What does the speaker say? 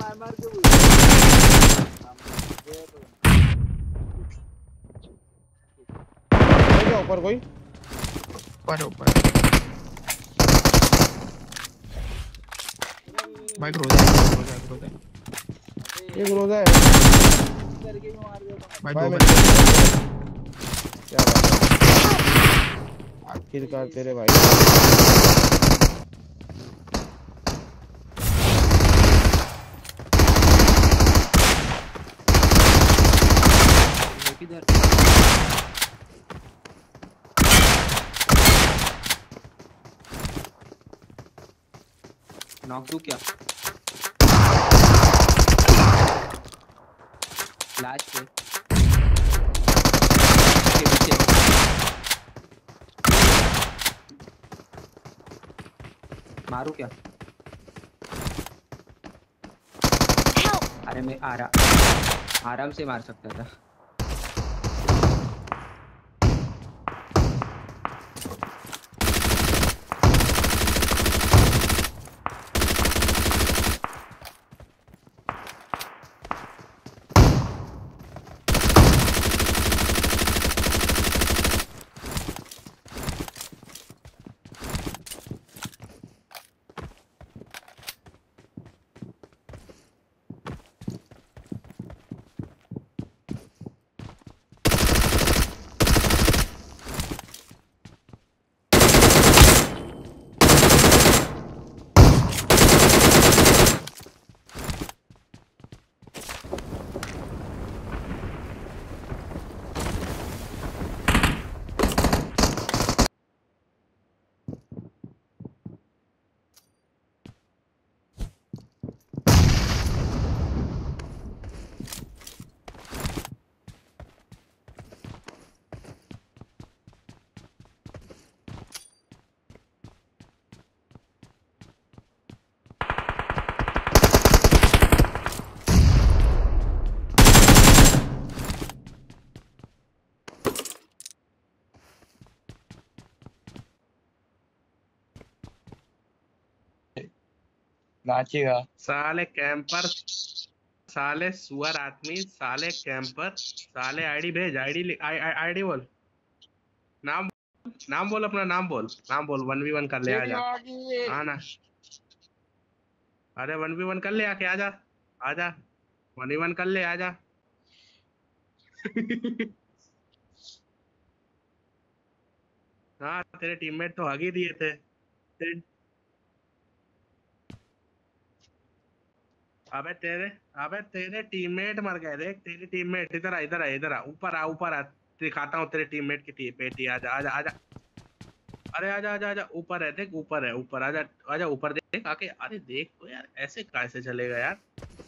मार के ऊपर कोई ऊपर भाई ग्रोजा ये ग्रोजा है करके मार दे भाई भाई दो मैं क्या बात है आखिरकार तेरे भाई किधर नॉक दू क्या लास्ट पे पीछे मारू क्या अरे मैं आराम से मार सकता था नाचेगा साले कैंपर साले सुअर आदमी साले कैंपर साले आईडी भेज आईडी बोल नाम नाम बोल अपना नाम बोल 1v1 कर ले आजा हाँ ना अरे 1v1 कर ले आके आजा आजा 1v1 कर ले आजा हाँ तेरे टीममेट तो हग ही दिए थे अबे तेरे टीममेट मर गए देख तेरे टीममेट इधर आ ऊपर आ दिखाता हूँ तेरे टीममेट की पेटी आजा आजा आजा अरे आजा आजा आजा ऊपर है देख ऊपर है ऊपर आजा आजा ऊपर देख आके अरे देख तो यार ऐसे कैसे चलेगा यार